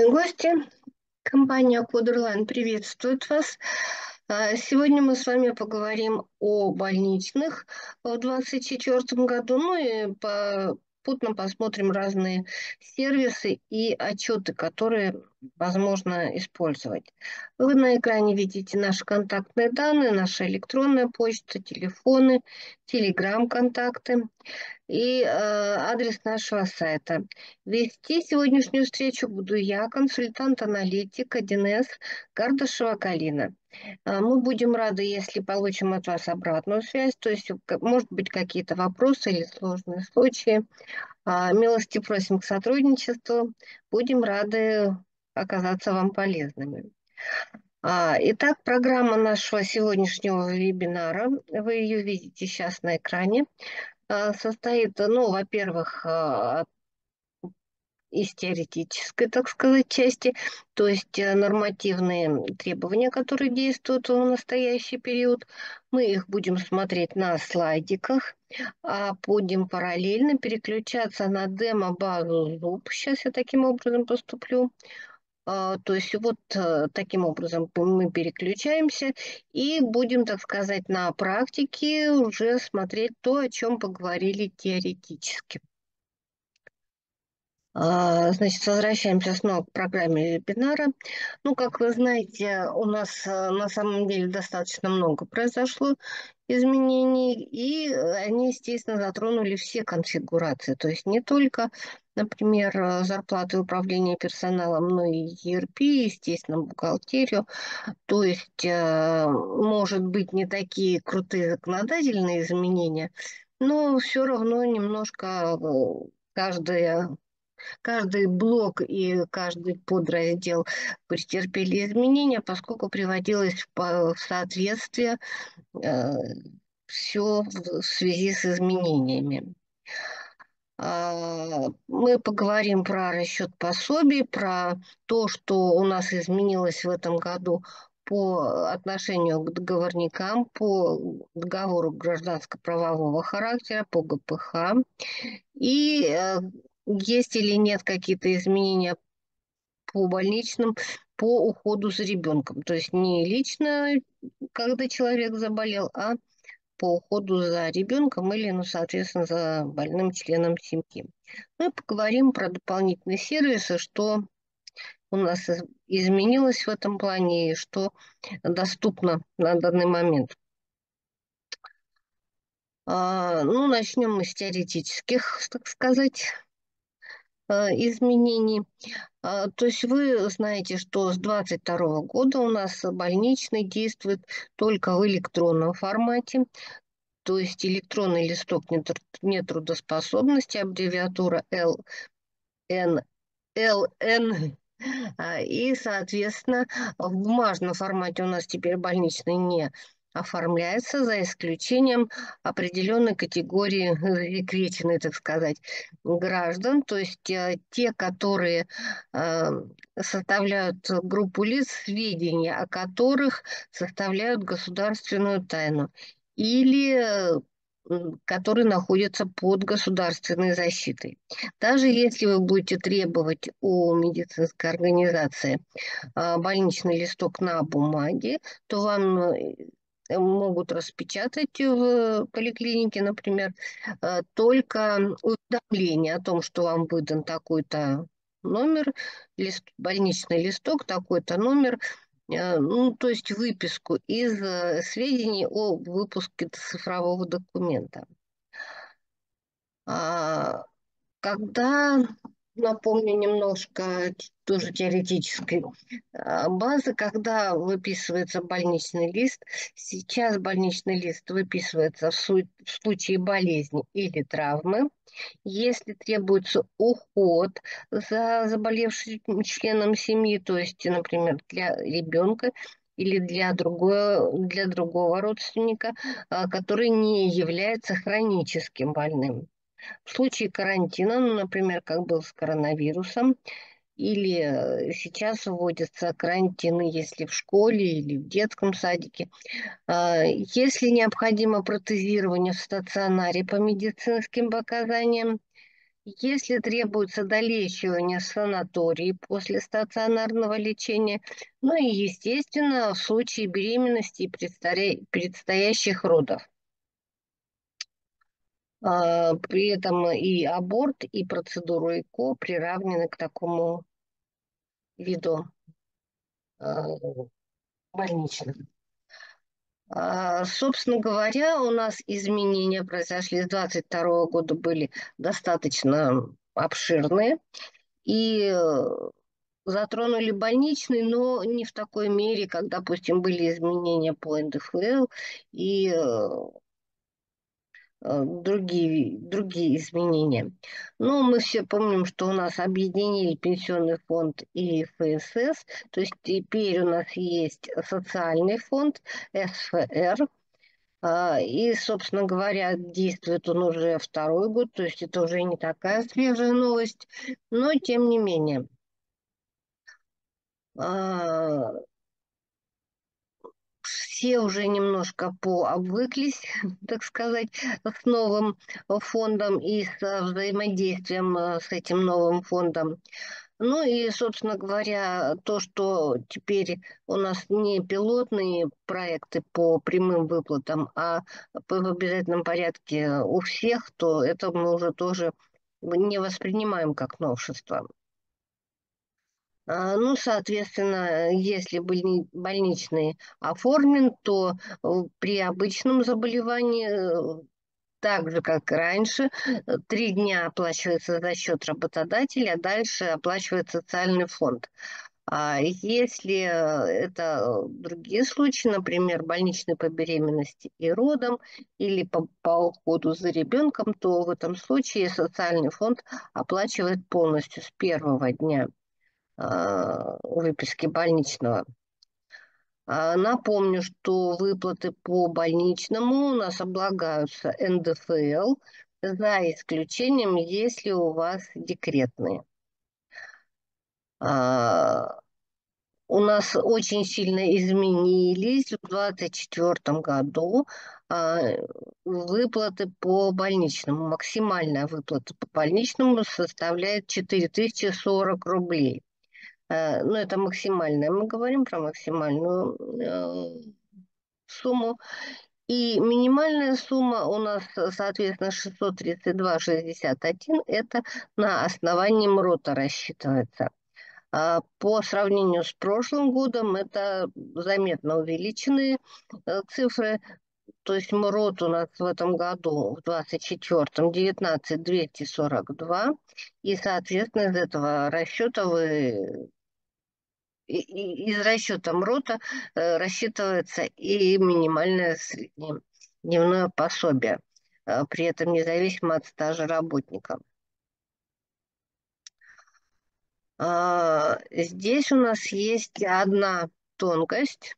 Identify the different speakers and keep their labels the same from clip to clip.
Speaker 1: Уважаемые гости, компания Кодерлайн приветствует вас. Сегодня мы с вами поговорим о больничных в 2024 году, ну и попутно посмотрим разные сервисы и отчеты, которые возможно использовать. Вы на экране видите наши контактные данные, наша электронная почта, телефоны, телеграм-контакты и адрес нашего сайта. Вести сегодняшнюю встречу буду я, консультант-аналитик 1С Кардашева Калина. Мы будем рады, если получим от вас обратную связь, то есть, может быть, какие-то вопросы или сложные случаи. Милости просим к сотрудничеству. Будем рады оказаться вам полезными. Итак, программа нашего сегодняшнего вебинара, вы ее видите сейчас на экране, состоит, ну, во-первых, из теоретической, так сказать, части, то есть нормативные требования, которые действуют в настоящий период. Мы их будем смотреть на слайдиках, а будем параллельно переключаться на демо-базу Zoom. Сейчас я таким образом поступлю. То есть вот таким образом мы переключаемся и будем, так сказать, на практике уже смотреть то, о чем поговорили теоретически. Значит, возвращаемся снова к программе вебинара. Ну, как вы знаете, у нас на самом деле достаточно много произошло изменений, и они, естественно, затронули все конфигурации. То есть не только, например, зарплаты управления персоналом, но и ERP, естественно, бухгалтерию. То есть, может быть, не такие крутые законодательные изменения, но все равно немножко каждый блок и каждый подраздел претерпели изменения, поскольку приводилось в соответствие все в связи с изменениями. Мы поговорим про расчет пособий, про то, что у нас изменилось в этом году по отношению к договорникам, по договору гражданско-правового характера, по ГПХ. И есть или нет какие-то изменения по больничным, по уходу за ребенком. То есть не лично, когда человек заболел, а по уходу за ребенком или, ну, соответственно, за больным членом семьи. Мы поговорим про дополнительные сервисы, что у нас изменилось в этом плане и что доступно на данный момент. Ну, начнем мы с теоретических, так сказать, изменений. То есть вы знаете, что с 2022 года у нас больничный действует только в электронном формате, то есть электронный листок нетрудоспособности, аббревиатура ЛН. И, соответственно, в бумажном формате у нас теперь больничный не оформляется, за исключением определенной категории засекреченной, так сказать, граждан, то есть те, которые э, составляют группу лиц, сведения о которых составляют государственную тайну, или которые находятся под государственной защитой. Даже если вы будете требовать у медицинской организации больничный листок на бумаге, то вам могут распечатать в поликлинике, например, только уведомление о том, что вам выдан такой-то номер, больничный листок, такой-то номер, ну, то есть выписку из сведений о выпуске цифрового документа. А, Когда, напомню немножко тоже теоретической базы, когда выписывается больничный лист, сейчас больничный лист выписывается в случае болезни или травмы, если требуется уход за заболевшим членом семьи, то есть, например, для ребенка или для другого родственника, который не является хроническим больным. В случае карантина, ну, например, как был с коронавирусом, или сейчас вводятся карантины, если в школе или в детском садике. Если необходимо протезирование в стационаре по медицинским показаниям, Если требуется долечивание в санатории после стационарного лечения, ну и, естественно, в случае беременности и предстоящих родов. При этом и аборт, и процедуру ЭКО приравнены к такому виду больничных. Собственно говоря, у нас изменения произошли с 22 года, были достаточно обширные и затронули больничный, но не в такой мере, как, допустим, были изменения по НДФЛ и другие изменения. Но мы все помним, что у нас объединили пенсионный фонд и ФСС, то есть теперь у нас есть социальный фонд СФР, и, собственно говоря, действует он уже второй год, то есть это уже не такая свежая новость, но тем не менее. А, Все уже немножко пообвыклись, так сказать, с новым фондом и с взаимодействием с этим новым фондом. Ну и, собственно говоря, то, что теперь у нас не пилотные проекты по прямым выплатам, а в обязательном порядке у всех, то это мы уже тоже не воспринимаем как новшество. Ну, соответственно, если больничный оформлен, то при обычном заболевании, так же, как и раньше, 3 дня оплачивается за счет работодателя, а дальше оплачивает социальный фонд. А если это другие случаи, например, больничный по беременности и родам или по уходу за ребенком, то в этом случае социальный фонд оплачивает полностью с первого дня выписки больничного. Напомню, что выплаты по больничному у нас облагаются НДФЛ, за исключением, если у вас декретные. А, У нас очень сильно изменились в 2024 году выплаты по больничному. Максимальная выплата по больничному составляет 4040 рублей. Ну, это максимальная. Мы говорим про максимальную сумму. И минимальная сумма у нас, соответственно, 632,61. Это на основании МРОТа рассчитывается. По сравнению с прошлым годом это заметно увеличенные цифры. То есть МРОТ у нас в этом году, в 24-м, 19 242. И, соответственно, из этого расчета из расчета МРОТа рассчитывается и минимальное среднедневное пособие, при этом независимо от стажа работника. Здесь у нас есть одна тонкость.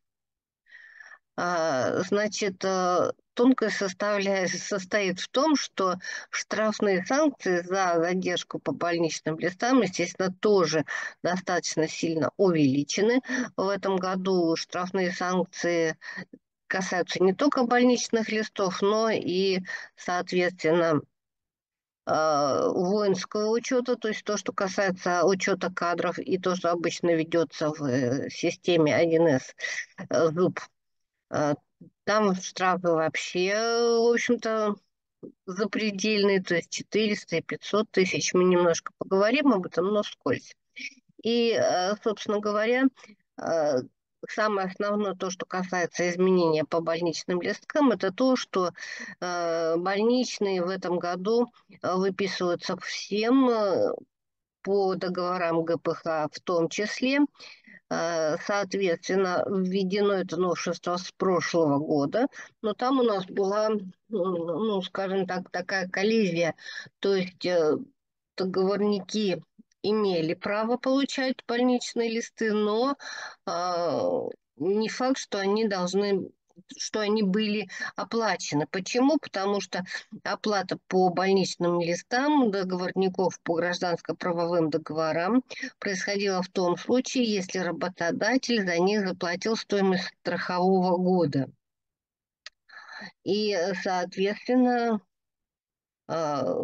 Speaker 1: Значит, тонкость состоит в том, что штрафные санкции за задержку по больничным листам, естественно, тоже достаточно сильно увеличены. В этом году штрафные санкции касаются не только больничных листов, но и, соответственно, воинского учета, то есть то, что касается учета кадров и то, что обычно ведется в системе 1С ЗУП. А, Там штрафы вообще, в общем-то, запредельные, то есть 400 и 500 тысяч. Мы немножко поговорим об этом, но вскользь. И, собственно говоря, э, самое основное, то, что касается изменения по больничным листкам, это то, что больничные в этом году выписываются всем по договорам ГПХ в том числе. Соответственно, введено это новшество с прошлого года, но там у нас была, ну, скажем так, такая коллизия. То есть договорники имели право получать больничные листы, но не факт, что они были оплачены. Почему? Потому что оплата по больничным листам договорников по гражданско-правовым договорам происходила в том случае, если работодатель за них заплатил стоимость страхового года. И, соответственно,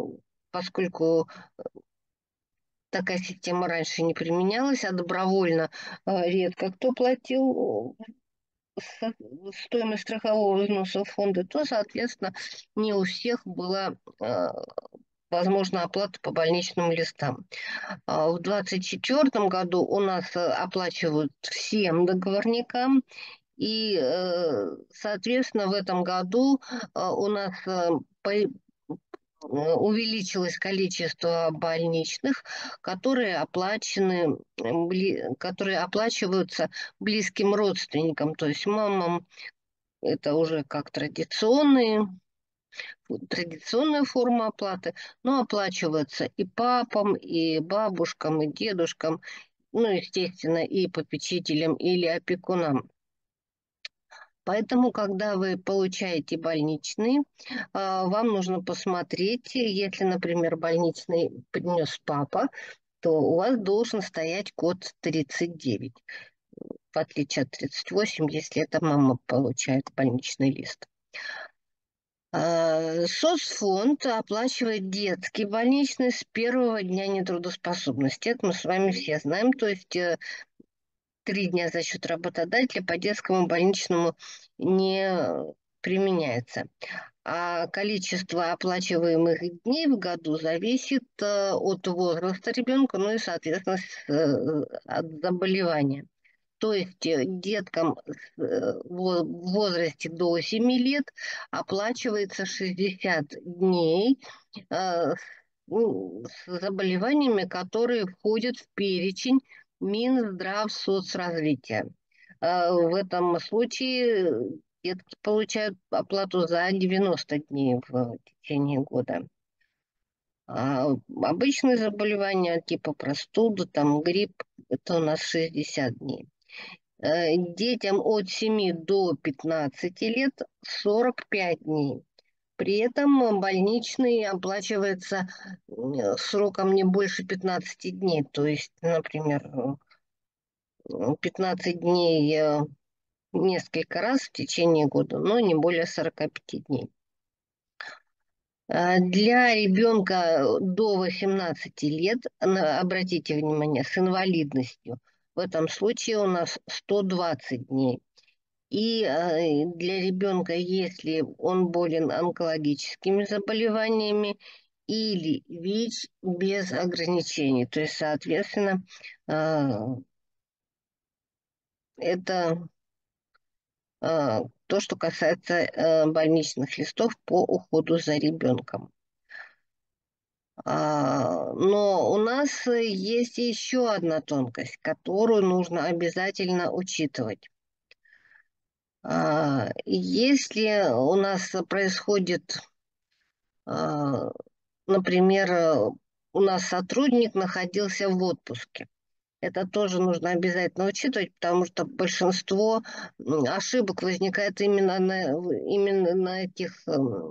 Speaker 1: поскольку такая система раньше не применялась, а добровольно редко кто платил стоимость страхового взноса в фонды, то, соответственно, не у всех была возможна оплата по больничным листам. В 2024 году у нас оплачивают всем договорникам, и, соответственно, в этом году у нас увеличилось количество больничных, которые оплачены, которые оплачиваются близким родственникам, то есть мамам это уже как традиционная форма оплаты, но оплачивается и папам, и бабушкам, и дедушкам, ну, естественно, и попечителям или опекунам. Поэтому, когда вы получаете больничный, вам нужно посмотреть, если, например, больничный принес папа, то у вас должен стоять код 39, в отличие от 38, если это мама получает больничный лист. Соцфонд оплачивает детский больничный с первого дня нетрудоспособности. Это мы с вами все знаем. То есть 3 дня за счет работодателя по детскому больничному не применяется. А количество оплачиваемых дней в году зависит от возраста ребенка, ну и, соответственно, от заболевания. То есть деткам в возрасте до 7 лет оплачивается 60 дней с заболеваниями, которые входят в перечень Минздравсоцразвития. В этом случае детки получают оплату за 90 дней в течение года. А обычные заболевания типа простуда, там грипп, это у нас 60 дней. Детям от 7 до 15 лет 45 дней. При этом больничный оплачивается сроком не больше 15 дней. То есть, например, 15 дней несколько раз в течение года, но не более 45 дней. Для ребенка до 18 лет, обратите внимание, с инвалидностью, в этом случае у нас 120 дней. И для ребенка, если он болен онкологическими заболеваниями или ВИЧ без ограничений, то есть, соответственно, это то, что касается больничных листов по уходу за ребенком. Но у нас есть еще одна тонкость, которую нужно обязательно учитывать. Если у нас происходит, например, у нас сотрудник находился в отпуске, это тоже нужно обязательно учитывать, потому что большинство ошибок возникает именно на этих,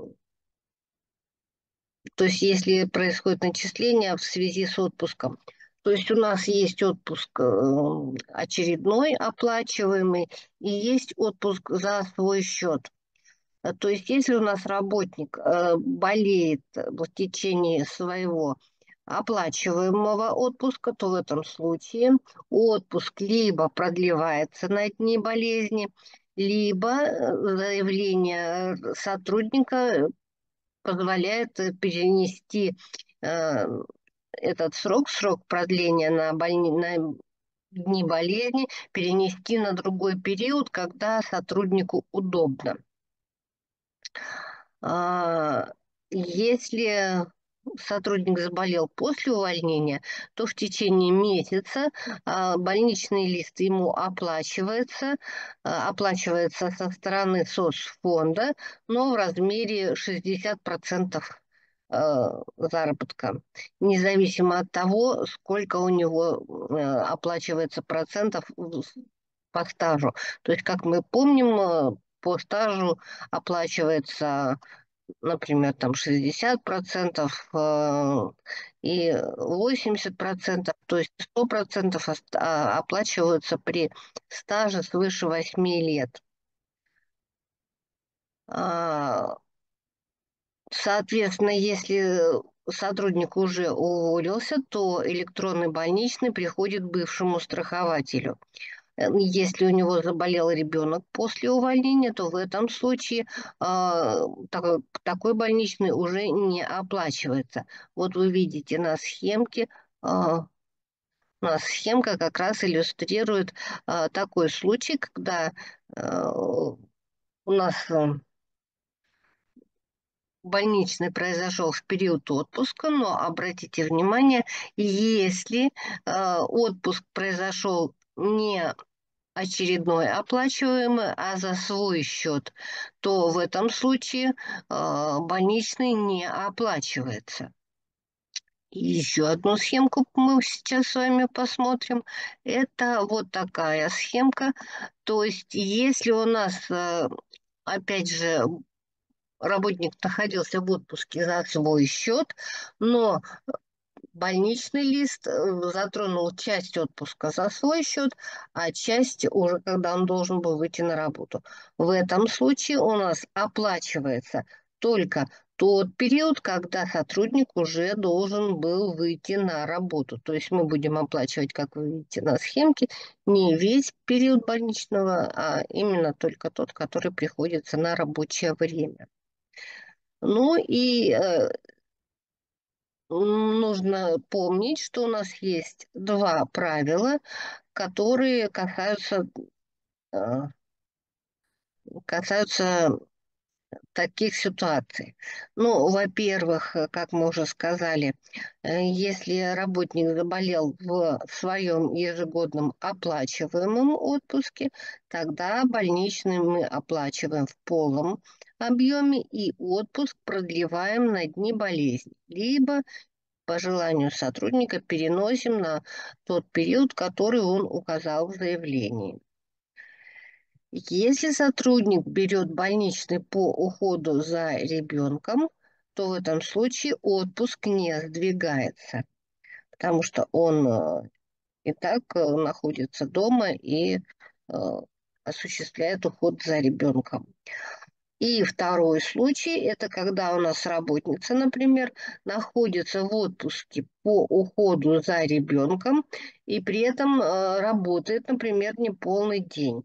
Speaker 1: то есть если происходит начисление в связи с отпуском. То есть у нас есть отпуск очередной, оплачиваемый, и есть отпуск за свой счет. То есть если у нас работник болеет в течение своего оплачиваемого отпуска, то в этом случае отпуск либо продлевается на дни болезни, либо заявление сотрудника позволяет перенести э, этот срок продления на дни болезни, перенести на другой период, когда сотруднику удобно. А, Если сотрудник заболел после увольнения, то в течение месяца больничный лист ему оплачивается со стороны соцфонда, но в размере 60% заработка, независимо от того, сколько у него оплачивается процентов по стажу. То есть, как мы помним, по стажу оплачивается, например, там 60% и 80%, то есть 100% оплачиваются при стаже свыше 8 лет. Соответственно, если сотрудник уже уволился, то электронный больничный приходит бывшему страхователю. Если у него заболел ребенок после увольнения, то в этом случае такой больничный уже не оплачивается. Вот вы видите на схемке, у нас схемка как раз иллюстрирует такой случай, когда у нас больничный произошел в период отпуска, но обратите внимание, если отпуск произошел не очередной оплачиваемый, а за свой счет, то в этом случае больничный не оплачивается. И еще одну схемку мы сейчас с вами посмотрим. Это вот такая схемка. То есть, если у нас, опять же, работник находился в отпуске за свой счет, но больничный лист затронул часть отпуска за свой счет, а часть уже, когда он должен был выйти на работу. В этом случае у нас оплачивается только тот период, когда сотрудник уже должен был выйти на работу. То есть мы будем оплачивать, как вы видите на схемке, не весь период больничного, а именно только тот, который приходится на рабочее время. Ну и нужно помнить, что у нас есть два правила, которые э, касаются таких ситуаций. Ну, во-первых, как мы уже сказали, если работник заболел в своем ежегодном оплачиваемом отпуске, тогда больничный мы оплачиваем в полном объеме и отпуск продлеваем на дни болезни, либо по желанию сотрудника переносим на тот период, который он указал в заявлении. Если сотрудник берет больничный по уходу за ребенком, то в этом случае отпуск не сдвигается, потому что он и так находится дома и э, осуществляет уход за ребенком. И второй случай – это когда у нас работница, например, находится в отпуске по уходу за ребенком и при этом работает, например, не полный день.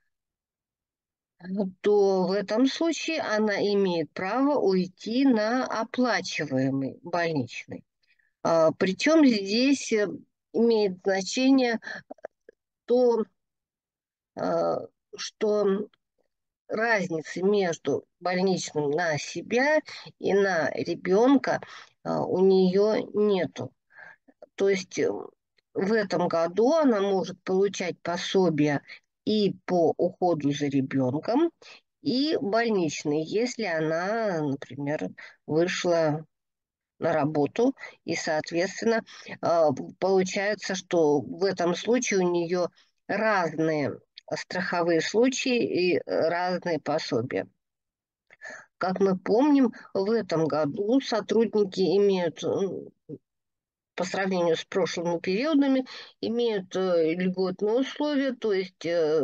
Speaker 1: То в этом случае она имеет право уйти на оплачиваемый больничный. Причем здесь имеет значение то, а, что разницы между больничным на себя и на ребенка у нее нету. То есть в этом году она может получать пособие и по уходу за ребенком, и больничный, если она, например, вышла на работу, и, соответственно, получается, что в этом случае у нее разные страховые случаи и разные пособия. Как мы помним, в этом году сотрудники имеют, по сравнению с прошлыми периодами, имеют льготные условия, то есть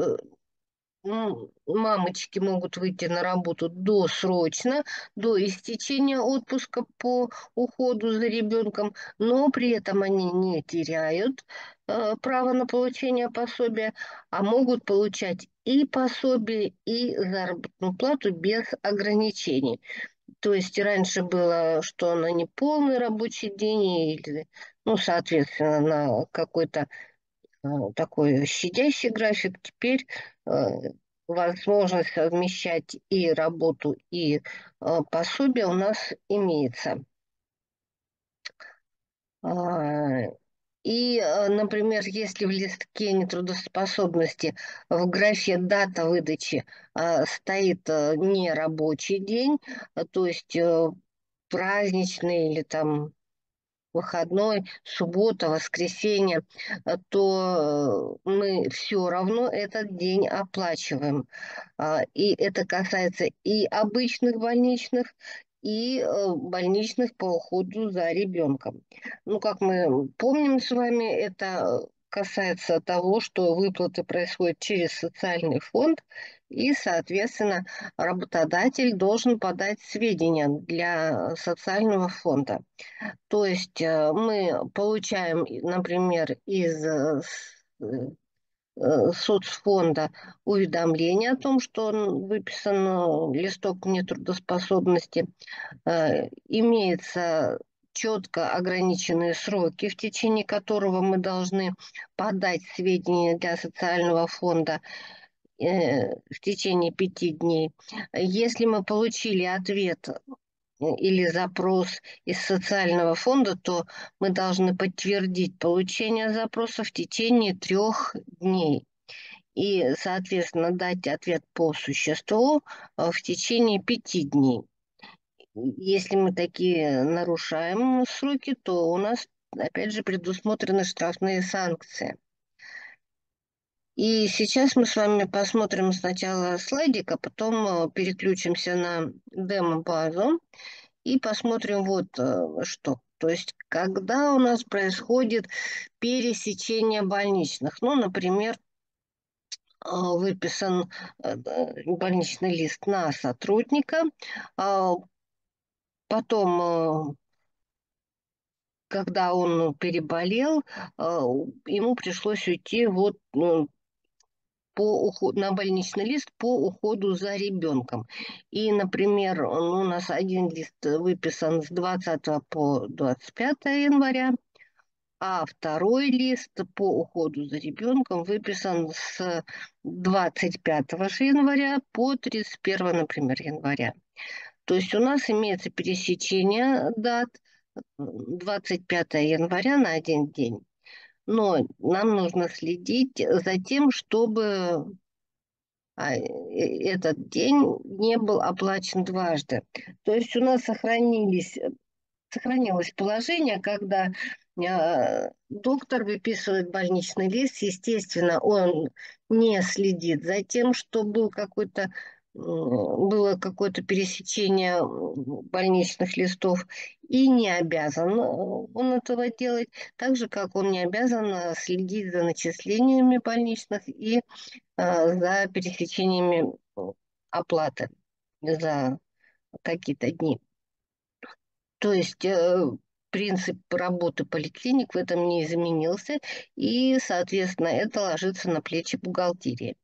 Speaker 1: мамочки могут выйти на работу досрочно, до истечения отпуска по уходу за ребенком, но при этом они не теряют право на получение пособия, а могут получать и пособие, и заработную плату без ограничений. То есть раньше было, что на неполный рабочий день или, ну, соответственно, на какой-то такой щадящий график. Теперь возможность совмещать и работу, и пособие у нас имеется. А, И, например, если в листке нетрудоспособности в графе «Дата выдачи» стоит не рабочий день, то есть праздничный или там выходной, суббота, воскресенье, то мы все равно этот день оплачиваем. И это касается и обычных больничных, и больничных по уходу за ребенком. Ну, как мы помним с вами, это касается того, что выплаты происходят через социальный фонд, и, соответственно, работодатель должен подать сведения для социального фонда. То есть мы получаем, например, из соцфонда уведомление о том, что он выписан листок нетрудоспособности. Имеется четко ограниченные сроки, в течение которого мы подать сведения для социального фонда в течение 5 дней. Если мы получили ответ или запрос из социального фонда, то мы должны подтвердить получение запроса в течение 3 дней и, соответственно, дать ответ по существу в течение 5 дней. Если мы такие нарушаем сроки, то у нас, опять же, предусмотрены штрафные санкции. И сейчас мы с вами посмотрим сначала слайдик, а потом переключимся на демо-базу и посмотрим вот что. То есть, когда у нас происходит пересечение больничных. Ну, например, выписан больничный лист на сотрудника, потом когда он переболел, ему пришлось уйти вот на больничный лист по уходу за ребенком. И, например, у нас один лист выписан с 20 по 25 января, а второй лист по уходу за ребенком выписан с 25 же января по 31, например, января. То есть у нас имеется пересечение дат 25 января на один день. Но нам нужно следить за тем, чтобы этот день не был оплачен дважды. То есть у нас сохранилось положение, когда доктор выписывает больничный лист, естественно, он не следит за тем, что было какое-то пересечение больничных листов, и не обязан он этого делать, так же, как он не обязан следить за начислениями больничных и за пересечениями оплаты за какие-то дни. То есть принцип работы поликлиник в этом не изменился, и, соответственно, это ложится на плечи бухгалтерии.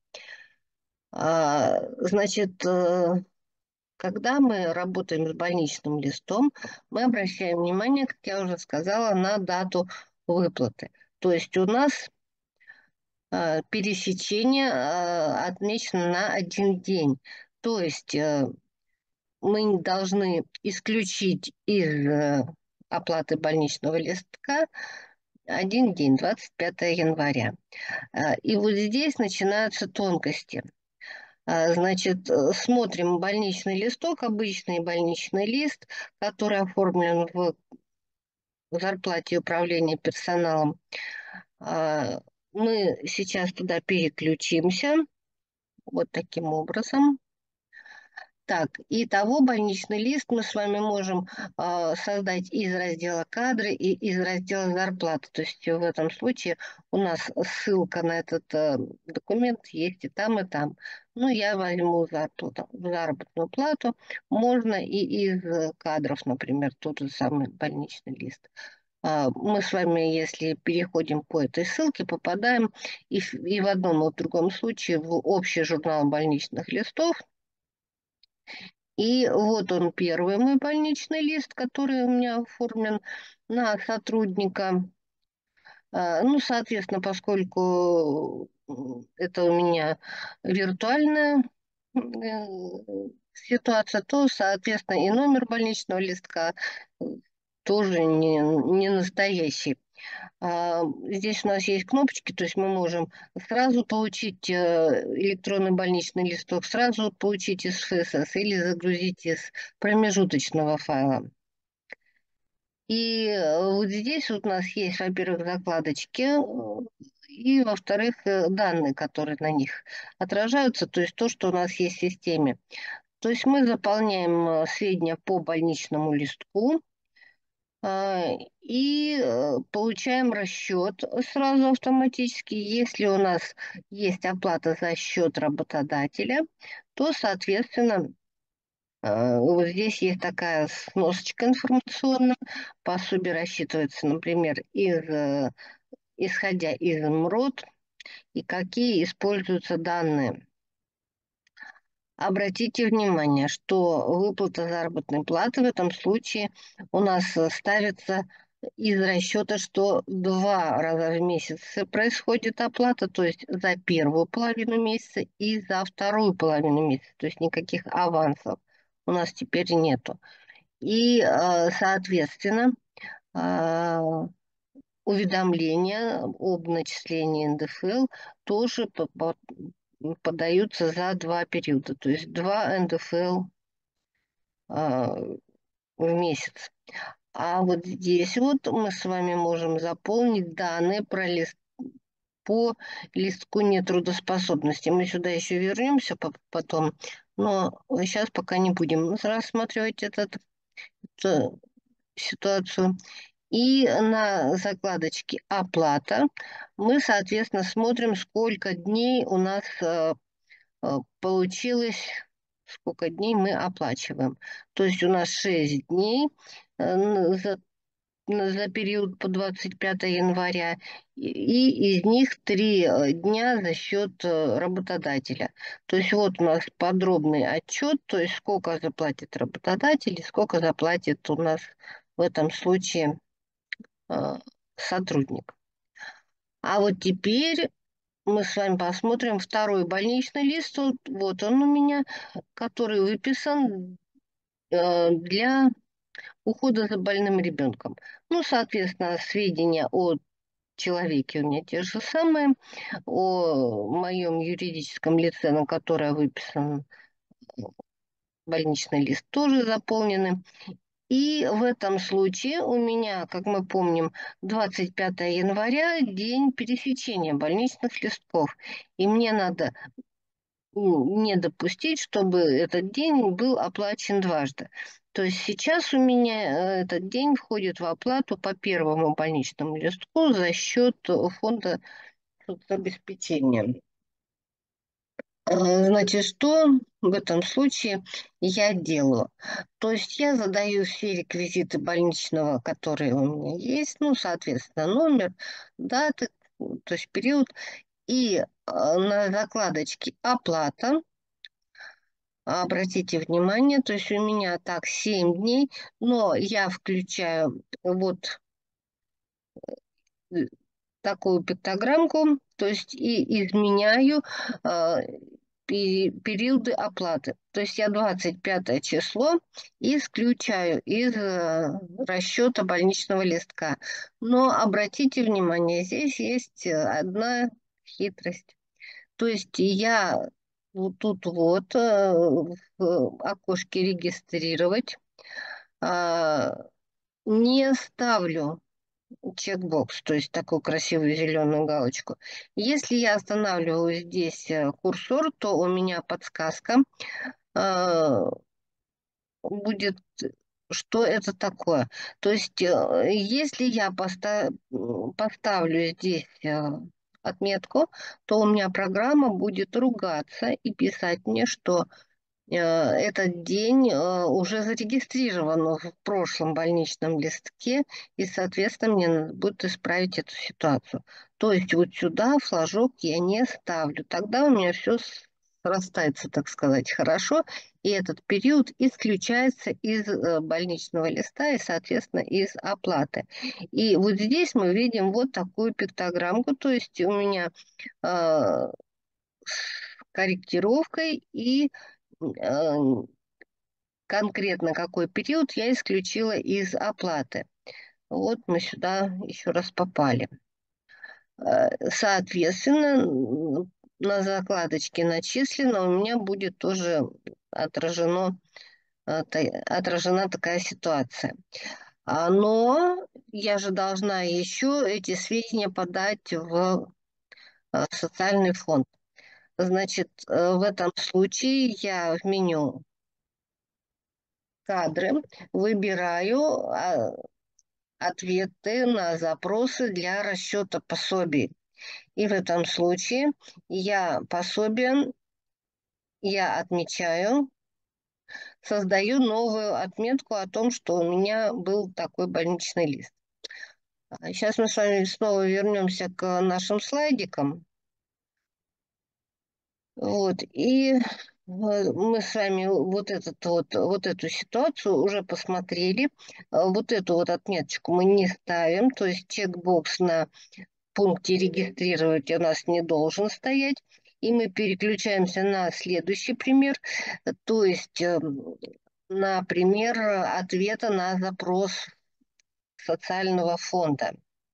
Speaker 1: Значит, когда мы работаем с больничным листом, мы обращаем внимание, как я уже сказала, на дату выплаты. То есть у нас пересечение отмечено на один день. То есть мы должны исключить из оплаты больничного листка один день, 25 января. И вот здесь начинаются тонкости. Значит, смотрим больничный листок, обычный больничный лист, который оформлен в зарплате управления персоналом. Мы сейчас туда переключимся вот таким образом. Так, итого больничный лист мы с вами можем создать из раздела кадры и из раздела зарплаты. То есть в этом случае у нас ссылка на этот документ есть и там, и там. Ну, я возьму заработную плату. Можно и из кадров, например, тот же самый больничный лист. Мы с вами, если переходим по этой ссылке, попадаем и в одном, и в другом случае в общий журнал больничных листов. И вот он, первый мой больничный лист, который у меня оформлен на сотрудника. Ну, соответственно, поскольку это у меня виртуальная ситуация, то, соответственно, и номер больничного листка тоже не настоящий. Здесь у нас есть кнопочки, то есть мы можем сразу получить электронный больничный листок, сразу получить из ФСС или загрузить из промежуточного файла. И вот здесь вот у нас есть, во-первых, закладочки, и, во-вторых, данные, которые на них отражаются, то есть то, что у нас есть в системе. То есть мы заполняем сведения по больничному листку, А, и получаем расчет сразу автоматически. Если у нас есть оплата за счет работодателя, то, соответственно, вот здесь есть такая сносочка информационная. Пособие рассчитывается, например, исходя из МРОТ и какие используются данные. Обратите внимание, что выплата заработной платы в этом случае у нас ставится из расчета, что 2 раза в месяц происходит оплата, то есть за первую половину месяца и за вторую половину месяца, то есть никаких авансов у нас теперь нету. И, соответственно, а, уведомления об начислении НДФЛ тоже подаются за 2 периода, то есть 2 НДФЛ а, в месяц. А вот здесь вот мы с вами можем заполнить данные по листку нетрудоспособности. Мы сюда еще вернемся потом, но сейчас пока не будем рассматривать эту ситуацию. И на закладочке «Оплата» мы, соответственно, смотрим, сколько дней у нас получилось, сколько дней мы оплачиваем. То есть у нас 6 дней за период по 25 января, и из них 3 дня за счет работодателя. То есть вот у нас подробный отчет, то есть сколько заплатит работодатель и сколько заплатит у нас в этом случае э, сотрудник. А вот теперь мы с вами посмотрим второй больничный лист. Вот он у меня, который выписан для ухода за больным ребенком. Ну, соответственно, сведения о человеке у меня те же самые, о моем юридическом лице, на которое выписан больничный лист, тоже заполнены. И в этом случае у меня, как мы помним, 25 января – день пересечения больничных листков. И мне надо не допустить, чтобы этот день был оплачен дважды. То есть сейчас у меня этот день входит в оплату по первому больничному листку за счет фонда соцобеспечения. Значит, что в этом случае я делаю? То есть я задаю все реквизиты больничного, которые у меня есть, ну, соответственно, номер, даты, то есть период, и на закладочке «Оплата». Обратите внимание, то есть у меня так 7 дней, но я включаю вот э, такую пиктограммку, то есть и изменяю э, периоды оплаты. То есть я 25 число исключаю из расчета больничного листка. Но обратите внимание, здесь есть одна хитрость. То есть я вот тут вот в окошке «Регистрировать» а, не ставлю чекбокс, то есть такую красивую зеленую галочку. Если я останавливаю здесь курсор, то у меня подсказка э, будет, что это такое. То есть, если я поставлю здесь отметку, то у меня программа будет ругаться и писать мне, что этот день уже зарегистрирован в прошлом больничном листке, и, соответственно, мне надо будет исправить эту ситуацию. То есть вот сюда флажок я не ставлю. Тогда у меня все срастается, так сказать, хорошо, и этот период исключается из больничного листа и, соответственно, из оплаты. И вот здесь мы видим вот такую пиктограммку, то есть у меня э, с корректировкой и э, конкретно какой период я исключила из оплаты. Вот мы сюда еще раз попали. Соответственно, на закладочке начислено у меня будет тоже отражено, отражена такая ситуация. Но я же должна еще эти сведения подать в социальный фонд. Значит, в этом случае я в меню «Кадры» выбираю ответы на запросы для расчета пособий. И в этом случае я пособие, я отмечаю, создаю новую отметку о том, что у меня был такой больничный лист. Сейчас мы с вами снова вернемся к нашим слайдикам. Вот, и мы с вами вот эту ситуацию уже посмотрели. Вот эту вот отметочку мы не ставим, то есть чекбокс на пункте «Регистрировать» у нас не должен стоять. И мы переключаемся на следующий пример, то есть на пример ответа на запрос социального фонда.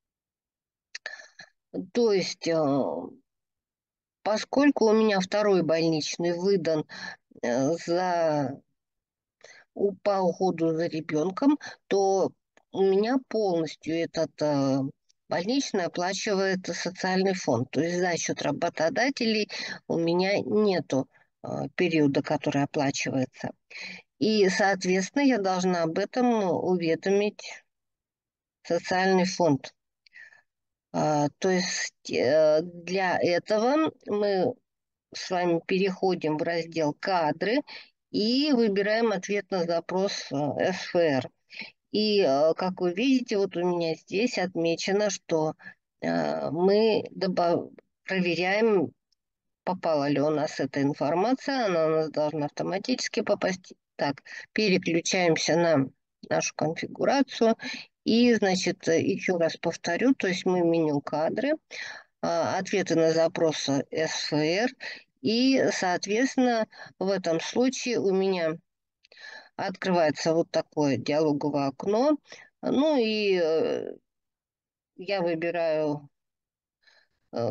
Speaker 1: То есть, поскольку у меня второй больничный выдан за по уходу за ребенком, то у меня полностью этот больничный оплачивает социальный фонд. То есть за счет работодателей у меня нету периода, который оплачивается. И, соответственно, я должна об этом уведомить социальный фонд. То есть для этого мы с вами переходим в раздел «Кадры» и выбираем ответ на запрос СФР. И, как вы видите, вот у меня здесь отмечено, что мы проверяем, попала ли у нас эта информация, она у нас должна автоматически попасть. Так, переключаемся на нашу конфигурацию. И, значит, еще раз повторю, то есть мы в меню «Кадры», ответы на запросы СФР, и, соответственно, в этом случае у меня открывается вот такое диалоговое окно. Ну и я выбираю э,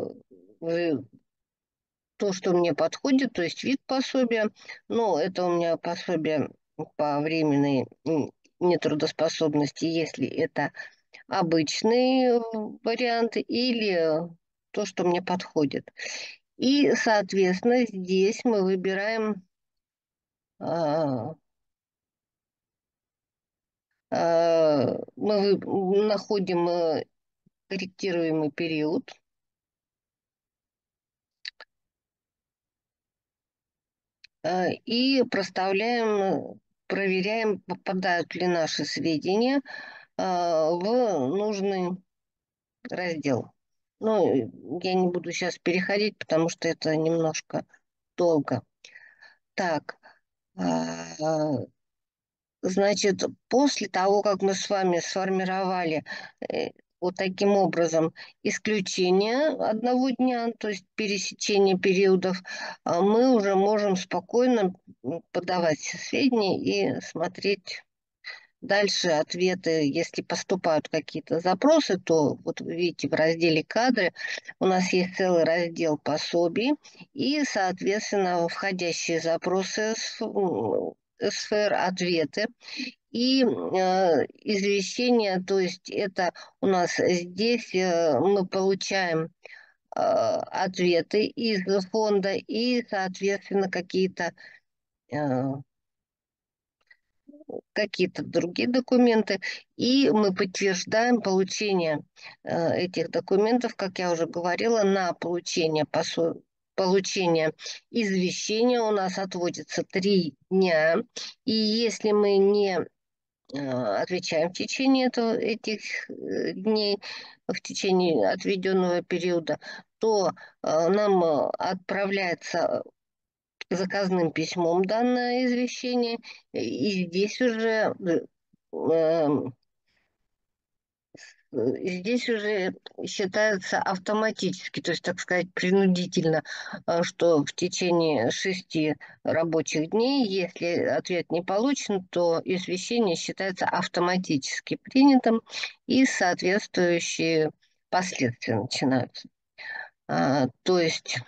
Speaker 1: то, что мне подходит, то есть вид пособия. Но это у меня пособие по временной нетрудоспособности, если это обычный вариант или то, что мне подходит. И, соответственно, здесь мы выбираем, а, находим корректируемый период и проставляем, проверяем, попадают ли наши сведения в нужный раздел. Ну, я не буду сейчас переходить, потому что это немножко долго. Так, а, значит, после того, как мы с вами сформировали вот таким образом исключение одного дня, то есть пересечение периодов, мы уже можем спокойно подавать сведения и смотреть дальше ответы. Если поступают какие-то запросы, то вот вы видите в разделе «Кадры» у нас есть целый раздел пособий и, соответственно, входящие запросы сфер, ответы и извещения, то есть это у нас здесь мы получаем ответы из фонда и, соответственно, э, какие-то другие документы, и мы подтверждаем получение этих документов, как я уже говорила, на получение извещения у нас отводится 3 дня, и если мы не отвечаем в течение этих дней, в течение отведенного периода, то нам отправляется заказным письмом данное извещение, и здесь уже здесь уже считается автоматически, то есть, так сказать, принудительно, что в течение 6 рабочих дней, если ответ не получен, то извещение считается автоматически принятым, и соответствующие последствия начинаются. То есть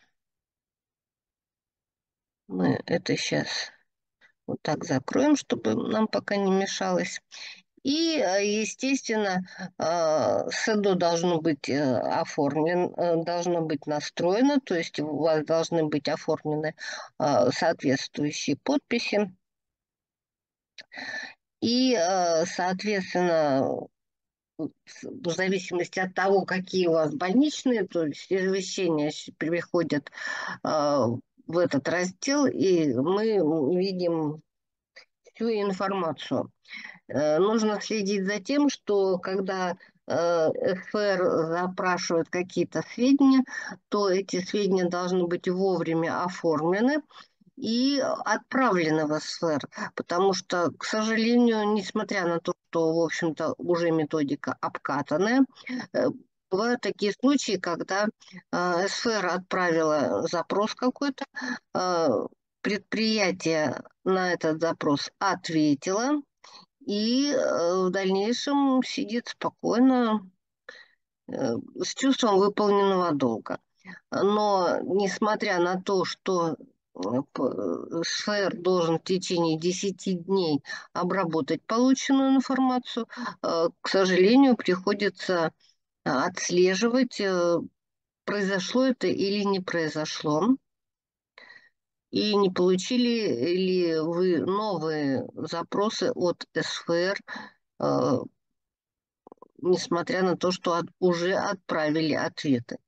Speaker 1: мы это сейчас вот так закроем, чтобы нам пока не мешалось. И, естественно, СЭДО должно быть должно быть настроено, то есть у вас должны быть оформлены соответствующие подписи. И, соответственно, в зависимости от того, какие у вас больничные, то есть извещения приходят в этот раздел, и мы видим всю информацию. Нужно следить за тем, что когда ФР запрашивает какие-то сведения, то эти сведения должны быть вовремя оформлены и отправлены в СФР, потому что, к сожалению, несмотря на то, что, в общем-то, уже методика обкатанная, э, бывают такие случаи, когда СФР отправила запрос какой-то, э, предприятие на этот запрос ответило, и в дальнейшем сидит спокойно, с чувством выполненного долга. Но несмотря на то, что СФР должен в течение 10 дней обработать полученную информацию, к сожалению, приходится отслеживать, произошло это или не произошло, и не получили ли вы новые запросы от СФР, э, несмотря на то, что уже отправили ответы.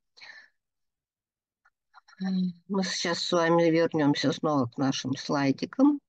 Speaker 1: Мы сейчас с вами вернемся снова к нашим слайдикам,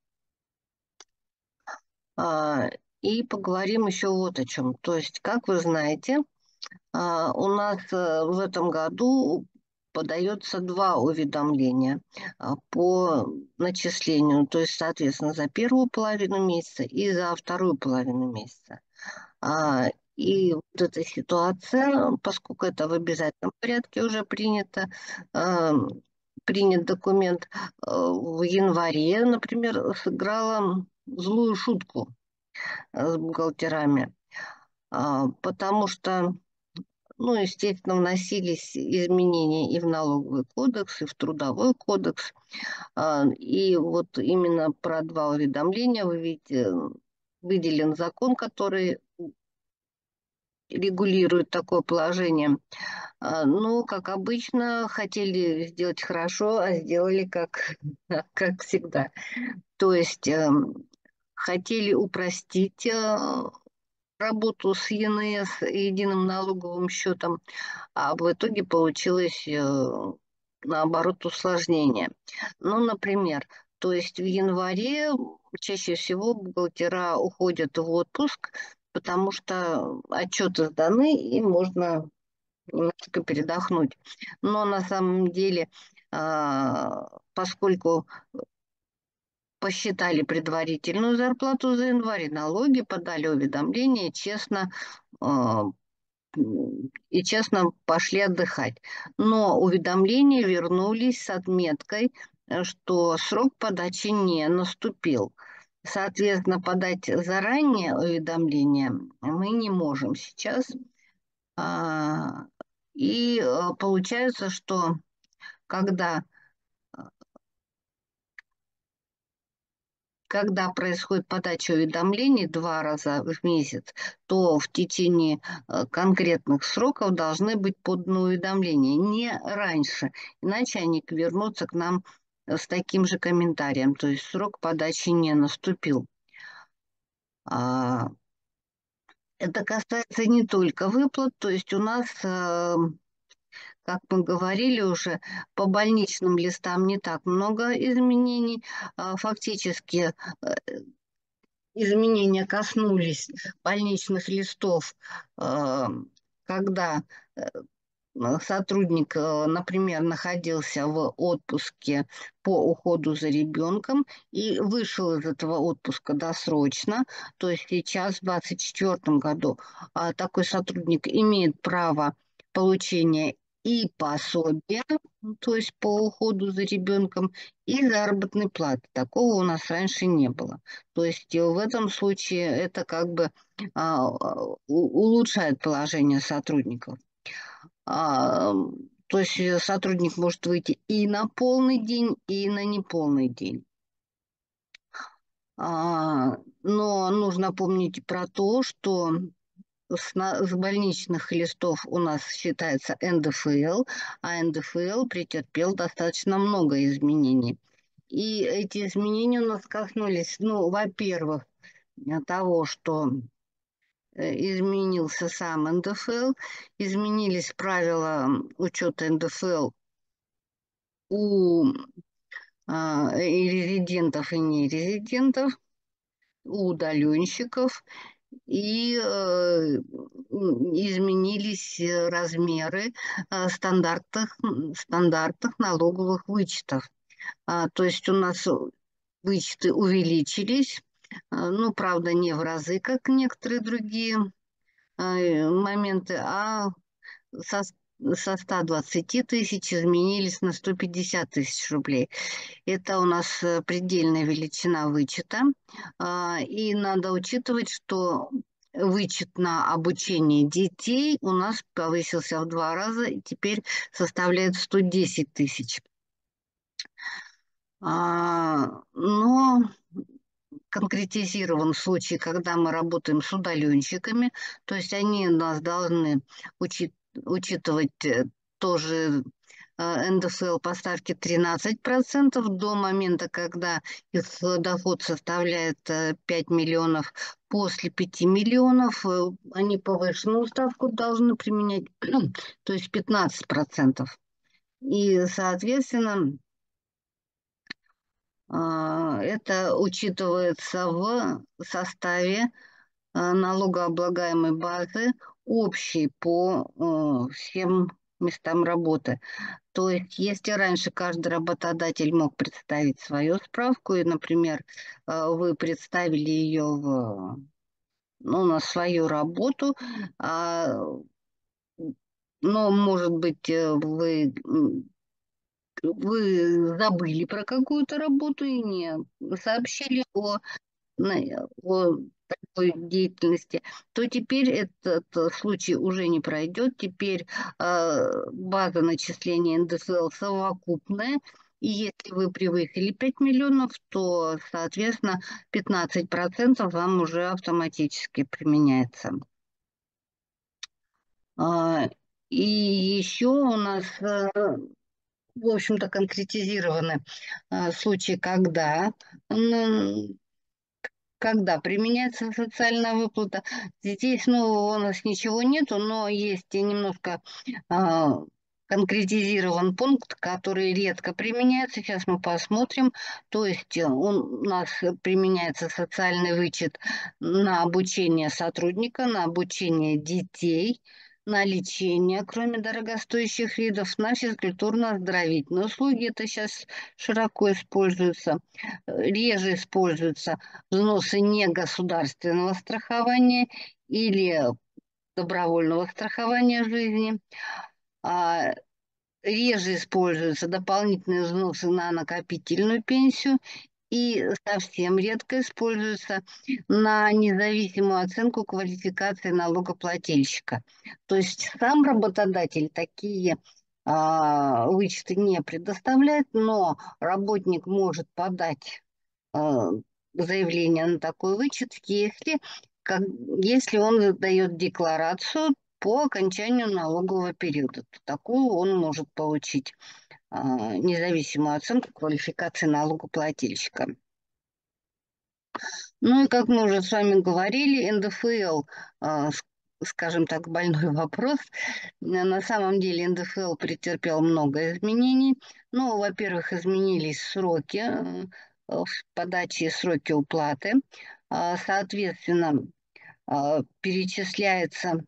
Speaker 1: а, и поговорим еще вот о чем. То есть, как вы знаете, у нас в этом году подается два уведомления по начислению, то есть, соответственно, за первую половину месяца и за вторую половину месяца. А, и вот эта ситуация, поскольку это в обязательном порядке уже принято, принят документ, в январе, например, сыграла злую шутку с бухгалтерами, потому что, ну, естественно, вносились изменения и в налоговый кодекс, и в трудовой кодекс. И вот именно про два уведомления вы видите, выделен закон, который регулирует такое положение. Ну, как обычно, хотели сделать хорошо, а сделали как, как всегда. То есть хотели упростить работу с ЕНС, единым налоговым счетом, а в итоге получилось наоборот усложнение. Ну, например, то есть в январе чаще всего бухгалтера уходят в отпуск, потому что отчеты сданы, и можно немножко передохнуть. Но на самом деле, поскольку посчитали предварительную зарплату за январь, налоги, подали уведомление, честно, а, и честно пошли отдыхать. Но уведомления вернулись с отметкой, что срок подачи не наступил. Соответственно, подать заранее уведомление мы не можем сейчас. А, И получается, что когда, когда происходит подача уведомлений 2 раза в месяц, то в течение конкретных сроков должны быть поданы уведомления, не раньше, иначе они вернутся к нам с таким же комментарием, то есть срок подачи не наступил. А, Это касается не только выплат, то есть у нас как мы говорили уже, по больничным листам не так много изменений. Фактически изменения коснулись больничных листов, э, когда сотрудник, например, находился в отпуске по уходу за ребенком и вышел из этого отпуска досрочно, то есть сейчас в 2024 году такой сотрудник имеет право получения и пособия, ну, то есть по уходу за ребенком, и заработной платы. Такого у нас раньше не было. То есть в этом случае это как бы улучшает положение сотрудников. А, То есть сотрудник может выйти и на полный день, и на неполный день. Но нужно помнить про то, что с больничных листов у нас считается НДФЛ, а НДФЛ претерпел достаточно много изменений. И эти изменения у нас коснулись, ну, во-первых, того, что изменился сам НДФЛ, изменились правила учета НДФЛ у и резидентов и нерезидентов, у удаленщиков, и изменились размеры стандартных налоговых вычетов. То есть у нас вычеты увеличились, ну, правда, не в разы, как некоторые другие моменты, а со, со 120 тысяч изменились на 150 тысяч рублей. Это у нас предельная величина вычета. И надо учитывать, что вычет на обучение детей у нас повысился в 2 раза и теперь составляет 110 тысяч. Но конкретизирован случай, когда мы работаем с удаленщиками, то есть они нас должны учитывать тоже НДФЛ по ставке 13% до момента, когда их доход составляет 5 миллионов. После 5 миллионов они повышенную ставку должны применять, то есть 15%. И, соответственно, это учитывается в составе налогооблагаемой базы общей по всем местам работы. То есть, если раньше каждый работодатель мог представить свою справку, и, например, вы представили ее ну, на свою работу, а, но, может быть, вы забыли про какую-то работу и не сообщили о такой деятельности, то теперь этот случай уже не пройдет. Теперь база начисления НДФЛ совокупная. И если вы превысили 5 миллионов, то, соответственно, 15% вам уже автоматически применяется. А, И еще у нас, в общем-то, конкретизированы случаи, когда применяется социальная выплата. Здесь нового у нас ничего нету, но есть и немножко а, конкретизирован пункт, который редко применяется. Сейчас мы посмотрим. То есть у нас применяется социальный вычет на обучение сотрудника, на обучение детей, на лечение, кроме дорогостоящих видов, на физкультурно-оздоровительные услуги. Это сейчас широко используется. Реже используются взносы негосударственного страхования или добровольного страхования жизни. А реже используются дополнительные взносы на накопительную пенсию и совсем редко используются на независимую оценку квалификации налогоплательщика. То есть сам работодатель такие вычеты не предоставляет, но работник может подать а, заявление на такой вычет, если он дает декларацию по окончанию налогового периода. То такую он может получить независимую оценку квалификации налогоплательщика. Ну и как мы уже с вами говорили, НДФЛ, скажем так, больной вопрос. На самом деле НДФЛ претерпел много изменений. Ну, во-первых, изменились сроки в подаче и сроки уплаты. Соответственно, перечисляется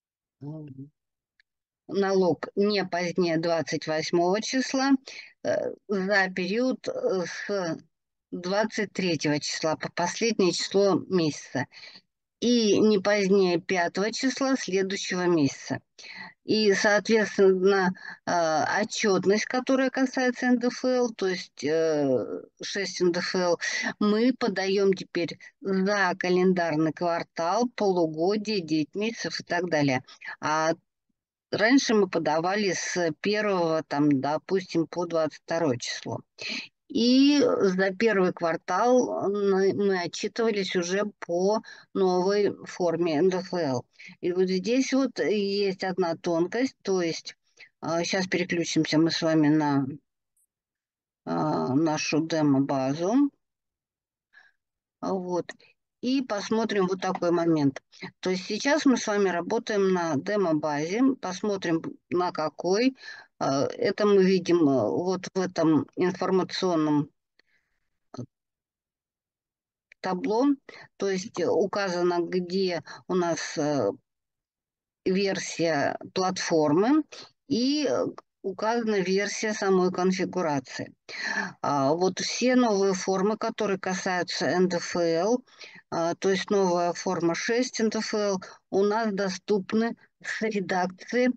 Speaker 1: налог не позднее 28 числа за период с 23 числа по последнее число месяца и не позднее 5 числа следующего месяца. И, соответственно, отчетность, которая касается НДФЛ, то есть 6 НДФЛ, мы подаем теперь за календарный квартал, полугодие, 9 месяцев и так далее. А раньше мы подавали с 1, там, допустим, по 22 число. И за первый квартал мы отчитывались уже по новой форме НДФЛ. И вот здесь вот есть одна тонкость, то есть сейчас переключимся мы с вами на нашу демо-базу. Вот. И посмотрим вот такой момент. То есть сейчас мы с вами работаем на демо-базе. Посмотрим, на какой. Это мы видим вот в этом информационном табло. То есть указано, где у нас версия платформы и указана версия самой конфигурации. Вот все новые формы, которые касаются НДФЛ, то есть новая форма 6 НДФЛ, у нас доступны с редакции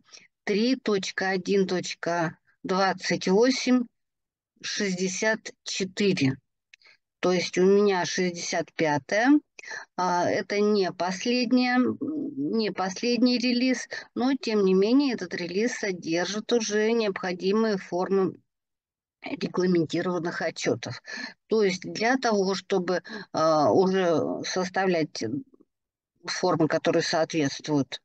Speaker 1: 3.1.28.64. То есть у меня 65-я. Это не последний релиз, но тем не менее этот релиз содержит уже необходимые формы регламентированных отчетов. То есть для того, чтобы уже составлять формы, которые соответствуют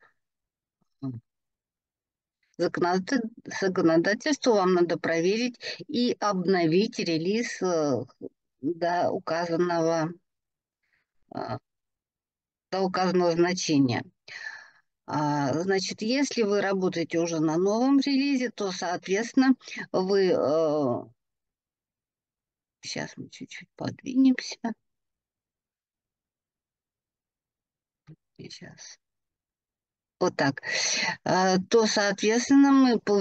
Speaker 1: законодательству, вам надо проверить и обновить релиз до указанного, э, до указанного значения. Значит, если вы работаете уже на новом релизе, то, соответственно, вы... Сейчас мы чуть-чуть подвинемся. Сейчас. Вот так. То, соответственно, мы по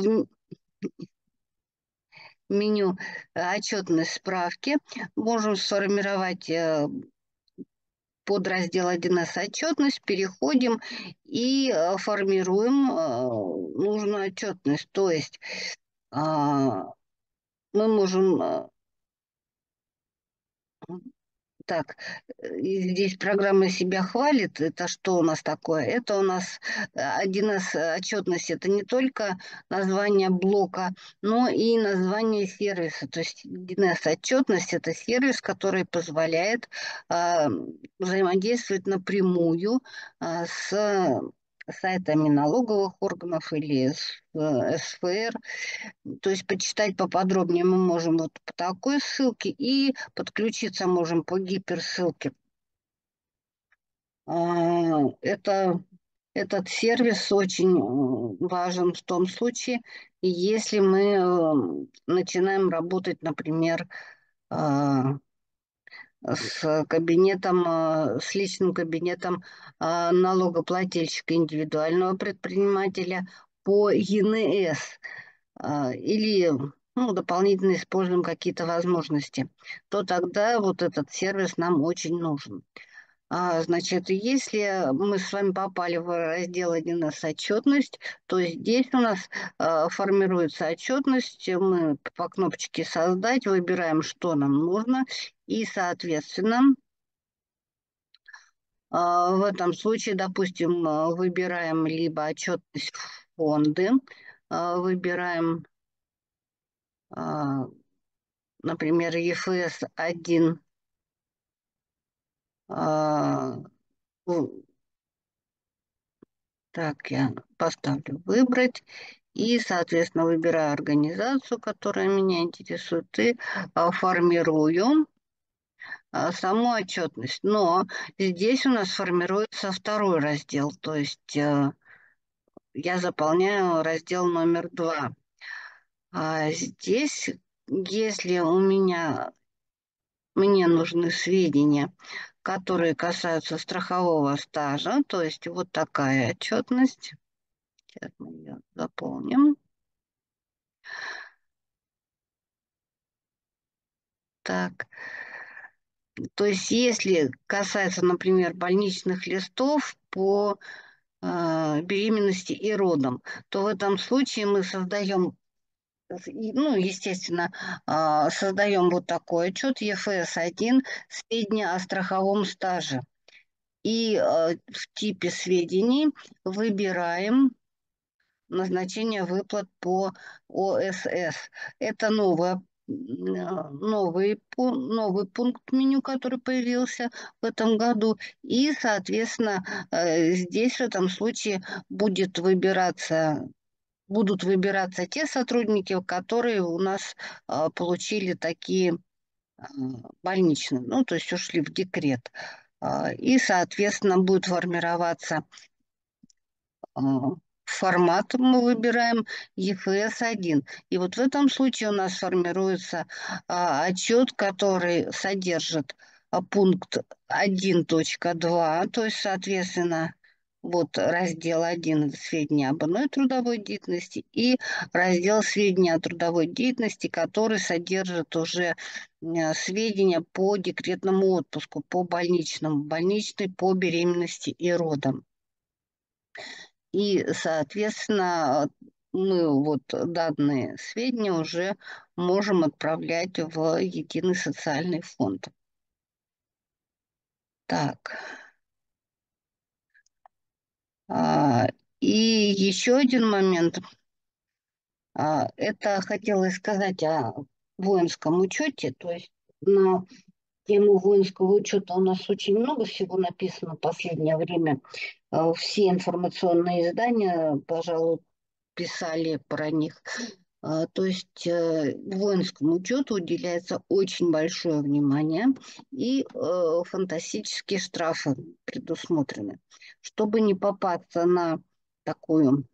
Speaker 1: меню отчетной справки можем сформировать подраздел 1С отчетность, переходим и формируем нужную отчетность. То есть мы можем так, и здесь программа себя хвалит. Это что у нас такое? Это у нас 1С отчетность. Это не только название блока, но и название сервиса. То есть 1С отчетность– это сервис, который позволяет а, взаимодействовать напрямую с сайтами налоговых органов или с СФР. То есть почитать поподробнее мы можем вот по такой ссылке и подключиться можем по гиперссылке. Это, этот сервис очень важен в том случае, если мы начинаем работать, например, с кабинетом, с личным кабинетом налогоплательщика индивидуального предпринимателя по ЕНС. Или дополнительно используем какие-то возможности, то тогда вот этот сервис нам очень нужен. Значит, если мы с вами попали в раздел 1С отчетность, то здесь у нас формируется отчетность, мы по кнопочке «Создать» выбираем, что нам нужно, и, соответственно, в этом случае, допустим, выбираем либо отчетность фонды, выбираем например, ЕФС 1, так, я поставлю «Выбрать», и, соответственно, выбираю организацию, которая меня интересует, и формирую саму отчетность. Но здесь у нас формируется второй раздел, то есть я заполняю раздел номер 2. Здесь, если мне нужны сведения, которые касаются страхового стажа, то есть вот такая отчетность. Сейчас мы ее заполним. Так, то есть если касается, например, больничных листов по беременности и родам, то в этом случае мы создаем, естественно, создаем вот такой отчет ЕФС-1 «Сведения о страховом стаже». И в типе сведений выбираем назначение выплат по ОСС. Это новый пункт меню, который появился в этом году. И, соответственно, здесь в этом случае будут выбираться те сотрудники, которые у нас получили такие больничные, то есть ушли в декрет. И, соответственно, будет формироваться а, формат, мы выбираем EFS-1. И вот в этом случае у нас формируется отчет, который содержит пункт 1.2, то есть, соответственно, вот раздел 1 сведения об одной трудовой деятельности и раздел сведения о трудовой деятельности, который содержит уже сведения по декретному отпуску, по больничному, больничный по беременности и родам. И, соответственно, мы вот данные сведения уже можем отправлять в единый социальный фонд. Так. А, И еще один момент. Это хотела сказать о воинском учете. То есть на тему воинского учета у нас очень много всего написано в последнее время. Все информационные издания, пожалуй, писали про них. То есть воинскому учету уделяется очень большое внимание, и фантастические штрафы предусмотрены. Чтобы не попасться на такую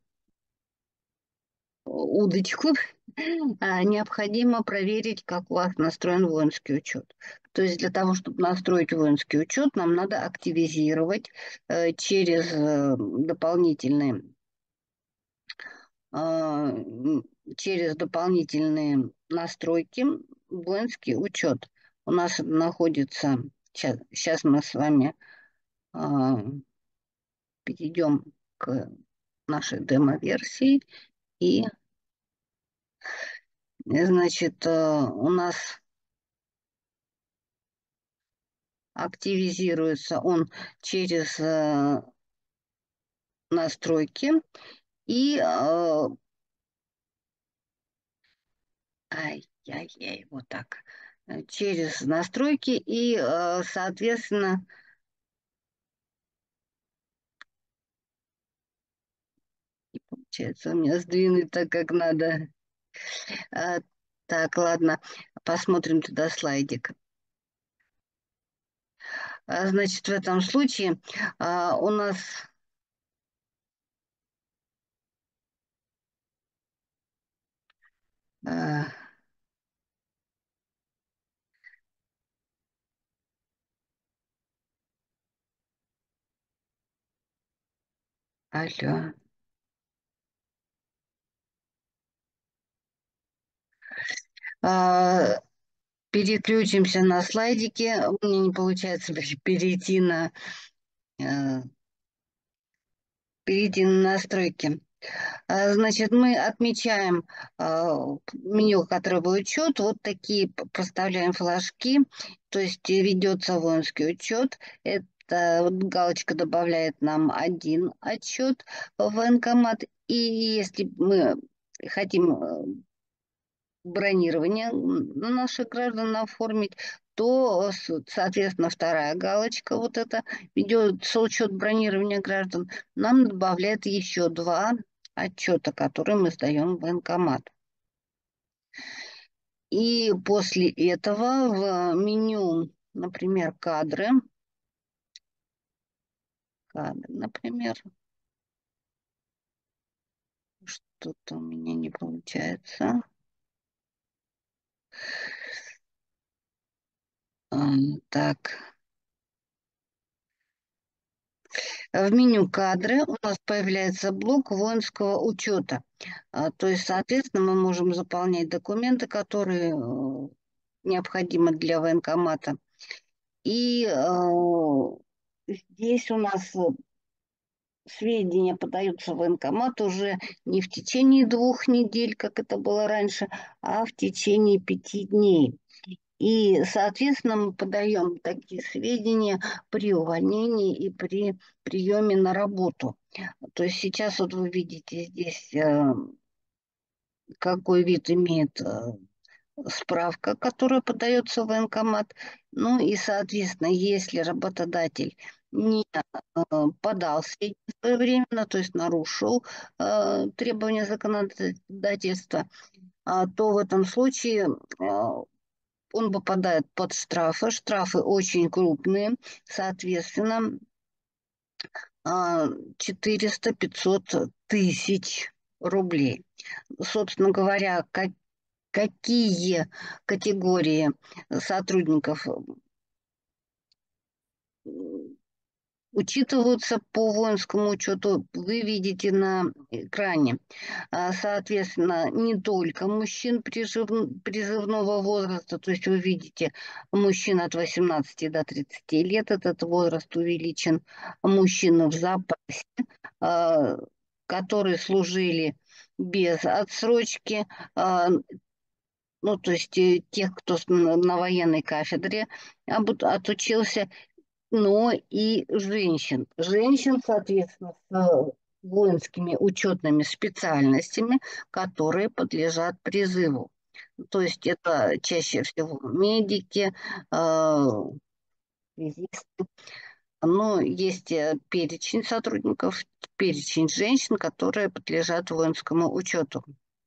Speaker 1: удочку, необходимо проверить, как у вас настроен воинский учет. То есть для того, чтобы настроить воинский учет, нам надо активизировать через дополнительные а, через дополнительные настройки воинский учет. У нас находится, сейчас мы с вами а, перейдем к нашей демо-версии, и, значит, у нас активизируется он через настройки, и ай-яй-яй, вот так, через настройки, и, соответственно, получается у меня сдвинуть так, как надо. А, Так, ладно, посмотрим туда слайдик. Значит, в этом случае у нас... а, Алло. А, Переключимся на слайдики. У меня не получается э, перейти на настройки. Значит, мы отмечаем меню, кадровый учет, вот такие проставляем флажки, то есть ведется воинский учет. Это вот галочка добавляет нам один отчет в военкомат. И если мы хотим бронирование на наших граждан оформить, то, соответственно, вторая галочка, вот это, ведется учет бронирования граждан, нам добавляет еще два отчета, которые мы сдаем в военкомат. И после этого в меню, например, например, что-то у меня не получается. Так. В меню кадры у нас появляется блок воинского учета. То есть, соответственно, мы можем заполнять документы, которые необходимы для военкомата. И здесь у нас сведения подаются в военкомат уже не в течение 2 недель, как это было раньше, а в течение 5 дней. И, соответственно, мы подаем такие сведения при увольнении и при приеме на работу. То есть сейчас вот вы видите здесь, какой вид имеет справка, которая подается в военкомат. Ну и, соответственно, если работодатель не подал сведения своевременно, то есть нарушил требования законодательства, то в этом случае он попадает под штрафы. Штрафы очень крупные, соответственно, 400-500 тысяч рублей. Собственно говоря, какие категории сотрудников учитываются по воинскому учету, вы видите на экране. Соответственно, не только мужчин призывного возраста, то есть вы видите мужчин от 18 до 30 лет, этот возраст увеличен, мужчин в запасе, а, которые служили без отсрочки, ну, то есть тех, кто на военной кафедре отучился, но и женщин. Женщин, соответственно, с воинскими учетными специальностями, которые подлежат призыву. То есть это чаще всего медики, связисты. Но есть перечень сотрудников, перечень женщин, которые подлежат воинскому учету.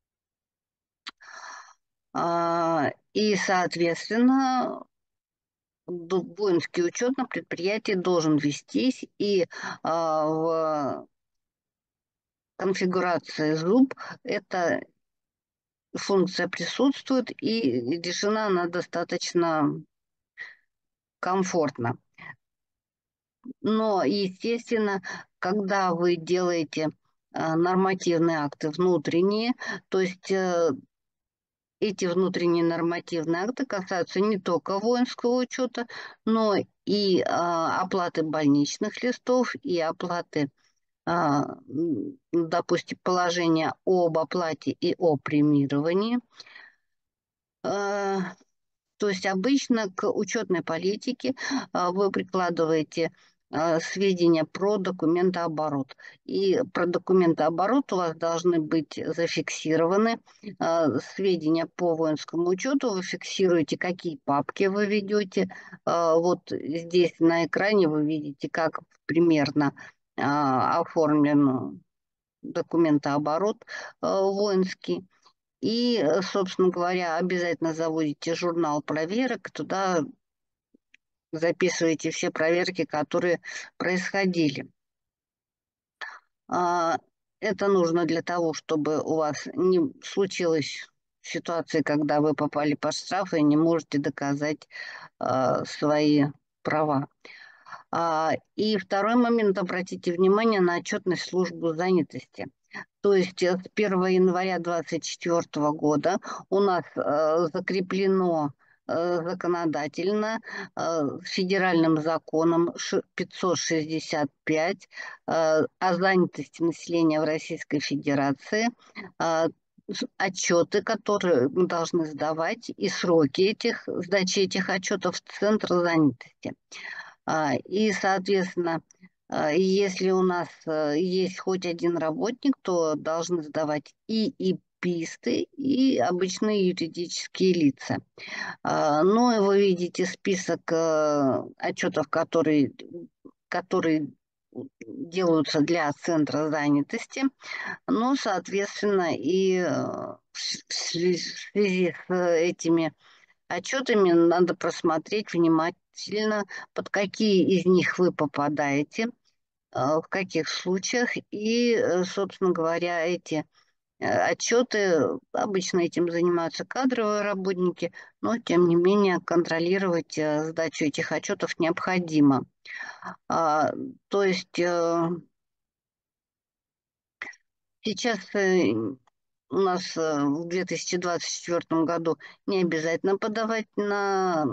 Speaker 1: И, соответственно, воинский учет на предприятии должен вестись, и в конфигурации зуб эта функция присутствует, и решена она достаточно комфортно. Но, естественно, когда вы делаете нормативные акты внутренние, то есть эти внутренние нормативные акты касаются не только воинского учета, но и оплаты больничных листов, и оплаты, допустим, положения об оплате и о премировании. То есть обычно к учетной политике вы прикладываете сведения про документооборот. И про документооборот у вас должны быть зафиксированы сведения по воинскому учету. Вы фиксируете, какие папки вы ведете. Вот здесь на экране вы видите, как примерно оформлен документооборот воинский. И, собственно говоря, обязательно заводите журнал проверок, туда записываете все проверки, которые происходили. А, Это нужно для того, чтобы у вас не случилось ситуации, когда вы попали под штраф и не можете доказать свои права. И второй момент, обратите внимание на отчетность службы занятости. То есть с 1 января 2024 года у нас закреплено законодательно федеральным законом 565 о занятости населения в Российской Федерации, э, отчеты, которые мы должны сдавать, и сроки сдачи этих отчетов в Центр занятости. И, соответственно, если у нас есть хоть один работник, то должны сдавать и ИПисты, и обычные юридические лица. Ну, и вы видите список отчетов, которые делаются для центра занятости. Ну, соответственно, и в связи с этими отчетами надо просмотреть внимательно, под какие из них вы попадаете, в каких случаях. И, собственно говоря, эти отчеты, обычно этим занимаются кадровые работники, но, тем не менее, контролировать сдачу этих отчетов необходимо. А, То есть сейчас у нас в 2024 году не обязательно подавать на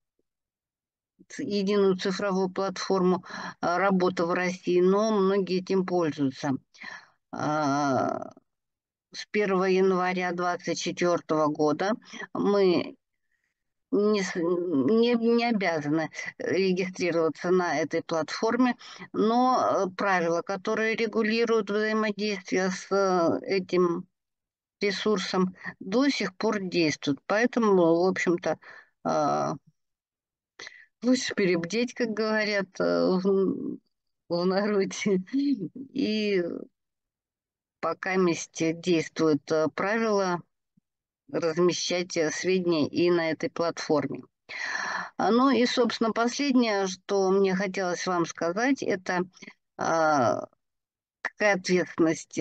Speaker 1: единую цифровую платформу работы в России, но многие этим пользуются. А, С 1 января 2024 года мы не обязаны регистрироваться на этой платформе, но правила, которые регулируют взаимодействие с этим ресурсом, до сих пор действуют. Поэтому, в общем-то, а, лучше перебдеть, как говорят в народе. И пока вместе действуют правила, размещать сведения и на этой платформе. Ну и, собственно, последнее, что мне хотелось вам сказать, это а, какая ответственность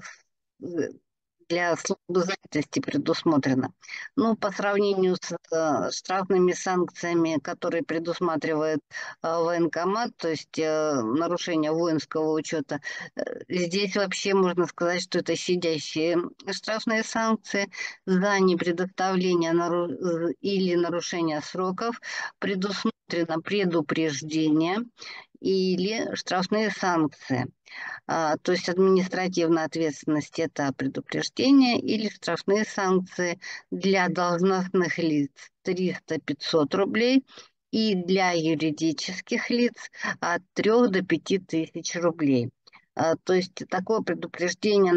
Speaker 1: для службы занятости предусмотрена. Ну, по сравнению с штрафными санкциями, которые предусматривает военкомат, то есть нарушение воинского учета, здесь вообще можно сказать, что это щадящие штрафные санкции за непредоставление или нарушение сроков, предусмотрено предупреждение или штрафные санкции. То есть административная ответственность – это предупреждение или штрафные санкции для должностных лиц 300-500 рублей и для юридических лиц от 3 до 5 тысяч рублей. То есть такое предупреждение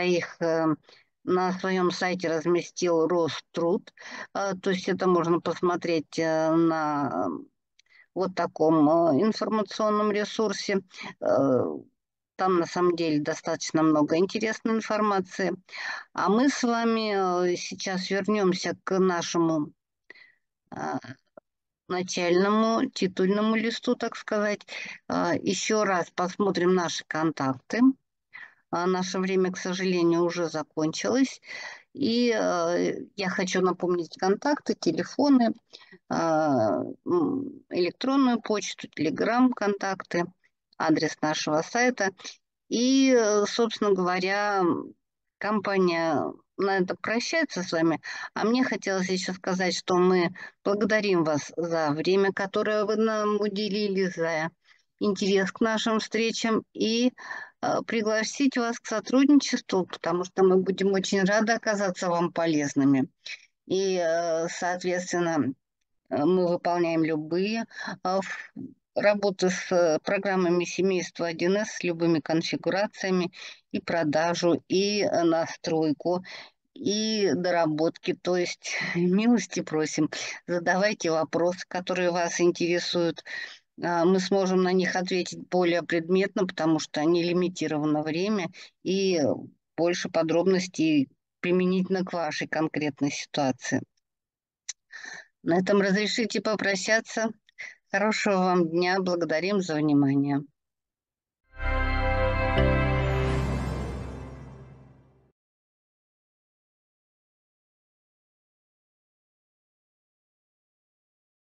Speaker 1: на своем сайте разместил Роструд. То есть это можно посмотреть на вот таком информационном ресурсе. Там на самом деле достаточно много интересной информации. А мы с вами сейчас вернемся к нашему а, начальному титульному листу, так сказать. Еще раз посмотрим наши контакты. Наше время, к сожалению, уже закончилось. И я хочу напомнить контакты, телефоны, электронную почту, телеграм, контакты, адрес нашего сайта. И, собственно говоря, компания на это прощается с вами. А мне хотелось еще сказать, что мы благодарим вас за время, которое вы нам уделили, за интерес к нашим встречам и пригласить вас к сотрудничеству, потому что мы будем очень рады оказаться вам полезными. И, соответственно, мы выполняем любые работы с программами семейства 1С, с любыми конфигурациями, и продажу, и настройку, и доработки. То есть милости просим, задавайте вопросы, которые вас интересуют. Мы сможем на них ответить более предметно, потому что не лимитировано время, и больше подробностей применительно к вашей конкретной ситуации. На этом разрешите попрощаться. Хорошего вам дня. Благодарим за внимание.